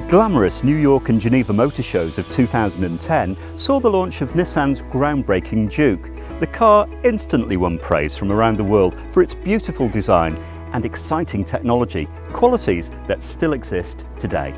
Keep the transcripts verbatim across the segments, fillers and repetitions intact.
glamorous New York and Geneva motor shows of two thousand ten saw the launch of Nissan's groundbreaking Juke. The car instantly won praise from around the world for its beautiful design and exciting technology, qualities that still exist today.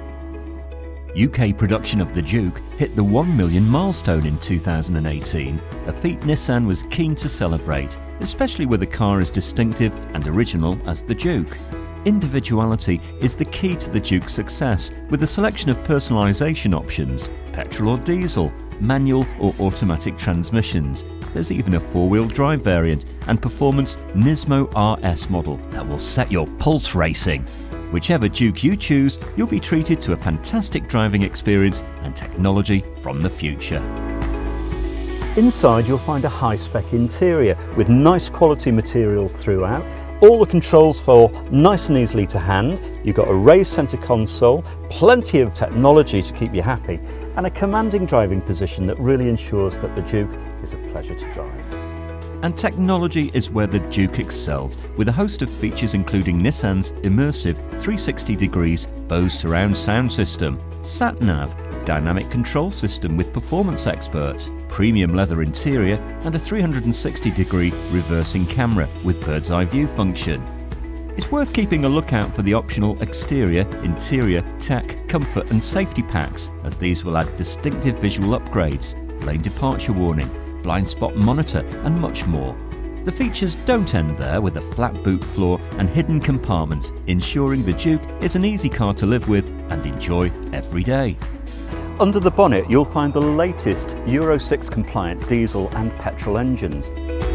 U K production of the Juke hit the one million milestone in two thousand eighteen, a feat Nissan was keen to celebrate, especially with a car as distinctive and original as the Juke. Individuality is the key to the Juke's success, with a selection of personalisation options, petrol or diesel, manual or automatic transmissions. There's even a four-wheel drive variant and performance NISMO R S model that will set your pulse racing. Whichever Juke you choose, you'll be treated to a fantastic driving experience and technology from the future. Inside you'll find a high-spec interior with nice quality materials throughout. All the controls fall nice and easily to hand. You've got a raised centre console, plenty of technology to keep you happy, and a commanding driving position that really ensures that the Juke is a pleasure to drive. And technology is where the Juke excels, with a host of features including Nissan's immersive three sixty degrees Bose surround sound system, sat-nav, dynamic control system with performance expert, premium leather interior and a three hundred sixty degree reversing camera with bird's eye view function. It's worth keeping a lookout for the optional exterior, interior, tech, comfort and safety packs, as these will add distinctive visual upgrades, lane departure warning, blind spot monitor and much more. The features don't end there, with a flat boot floor and hidden compartment, ensuring the Juke is an easy car to live with and enjoy every day. Under the bonnet you'll find the latest Euro six compliant diesel and petrol engines.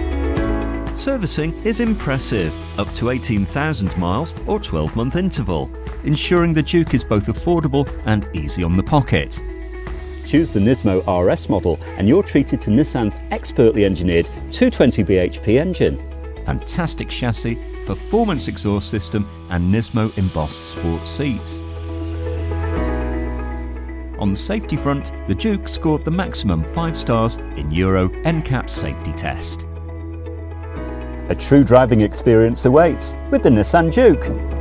Servicing is impressive, up to eighteen thousand miles or twelve month interval, ensuring the Juke is both affordable and easy on the pocket. Choose the NISMO R S model and you're treated to Nissan's expertly engineered two hundred twenty b h p engine. Fantastic chassis, performance exhaust system and NISMO embossed sports seats. On the safety front, the Juke scored the maximum five stars in Euro N CAP safety test. A true driving experience awaits with the Nissan Juke.